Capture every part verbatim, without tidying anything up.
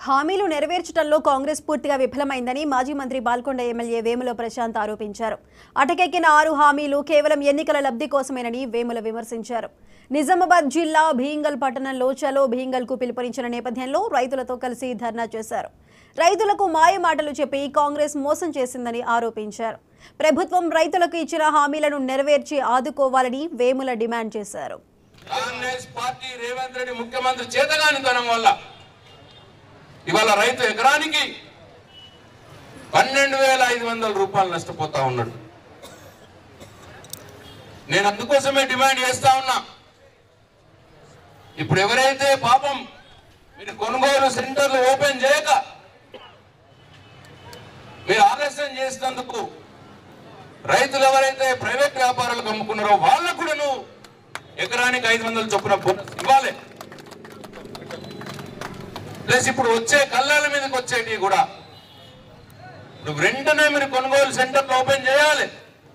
హామీలు నెరవేర్చడంలో కాంగ్రెస్ పూర్తిగా విఫలమైందని మాజీ మంత్రి బాల్కొండ ఎమ్మెల్యే వేముల ప్రశాంత్ ఆరోపించారు. అటకెక్కిన ఆరు హామీలు కేవలం ఎన్నికల లబ్ధి కోసమేనని వేముల విమర్శించారు. నిజామాబాద్ జిల్లా భీంగల్ పట్టణంలో చలో భీంగల్కు పిలుపునిచ్చిన నేపథ్యంలో రైతులతో కలిసి ధర్నా చేశారు. రైతులకు మాయ మాటలు చెప్పి కాంగ్రెస్ మోసం చేసిందని ఆరోపించారు. ప్రభుత్వం రైతులకు ఇచ్చిన హామీలను నెరవేర్చి ఆదుకోవాలని వేముల డిమాండ్ చేశారు. కాంగ్రెస్ పార్టీ రేవంత్ రెడ్డి ముఖ్యమంత్రి చేతగానితనం వల్ల ఇవాళ రైతు ఎకరానికి పన్నెండు వేల ఐదు వందల రూపాయలు నష్టపోతా ఉన్నాడు. నేను అందుకోసమే డిమాండ్ చేస్తా ఉన్నా, ఇప్పుడు ఎవరైతే పాపం మీరు కొనుగోలు సెంటర్లు ఓపెన్ చేయక మీరు ఆలస్యం చేసినందుకు రైతులు ఎవరైతే ప్రైవేట్ వ్యాపారాలకు అమ్ముకున్నారో వాళ్ళకు కూడా నువ్వు ఎకరానికి ఐదు వందల చొప్పున బోనస్ ఇవ్వాలి. ప్లస్ ఇప్పుడు వచ్చే కళ్ళాల మీదకి వచ్చేటివి కూడా నువ్వు వెంటనే మీరు కొనుగోలు సెంటర్లు ఓపెన్ చేయాలి.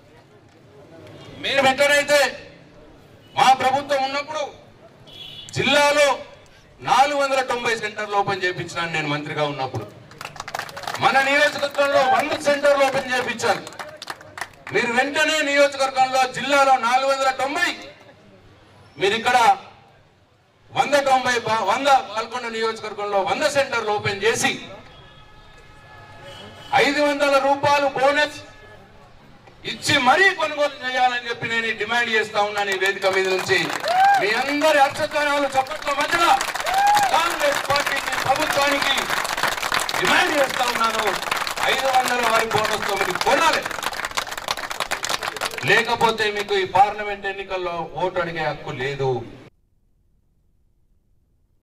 మీరు ఎక్కడైతే మా ప్రభుత్వం ఉన్నప్పుడు జిల్లాలో నాలుగు వందల తొంభై సెంటర్లు ఓపెన్ చేయించినాను నేను మంత్రిగా ఉన్నప్పుడు. మన నియోజకవర్గంలో వంద సెంటర్లు ఓపెన్ చేయించాను. మీరు వెంటనే నియోజకవర్గంలో జిల్లాలో నాలుగు వందల తొంభై మీరు ఇక్కడ వంద తొంభై వంద బాల్కొండ నియోజకవర్గంలో వంద సెంటర్లు ఓపెన్ చేసి ఐదు వందల రూపాయలు బోనస్ ఇచ్చి మరీ కొనుగోలు చేయాలని చెప్పి నేను డిమాండ్ చేస్తా ఉన్నాను. ఈ వేదిక మీద నుంచి మీ అందరి అర్థకారాలు చప్పట్ల మధ్యలో కాంగ్రెస్ పార్టీకి ప్రభుత్వానికి డిమాండ్ చేస్తా ఉన్నాను. ఐదు వందల వారి బోనస్ తో మీరు కొనాలి, లేకపోతే మీకు ఈ పార్లమెంట్ ఎన్నికల్లో ఓటు అడిగే హక్కు లేదు.